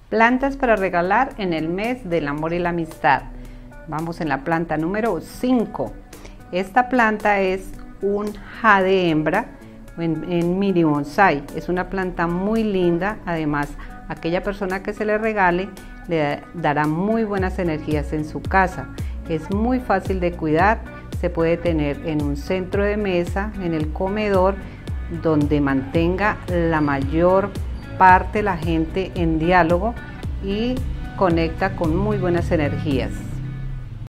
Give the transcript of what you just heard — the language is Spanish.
Plantas para regalar en el mes del amor y la amistad. Vamos en la planta número 5. Esta planta es un jade hembra en mini bonsai. Es una planta muy linda. Además, aquella persona que se le regale le dará muy buenas energías en su casa. Es muy fácil de cuidar. Se puede tener en un centro de mesa, en el comedor, donde mantenga la mayor parte la gente en diálogo y conecta con muy buenas energías.